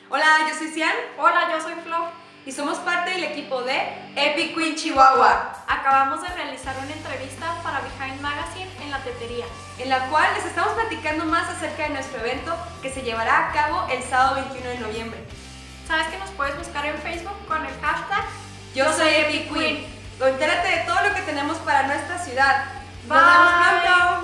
Hola, yo soy Cian. Hola, yo soy Flo. Y somos parte del equipo de Epic Queen Chihuahua. Acabamos de realizar una entrevista para Behind Magazine en La Tetería, en la cual les estamos platicando más acerca de nuestro evento que se llevará a cabo el sábado 21 de noviembre. ¿Sabes que nos puedes buscar en Facebook con el hashtag Yo soy Epic Queen? Entérate de todo lo que tenemos para nuestra ciudad. Bye. Nos vemos pronto.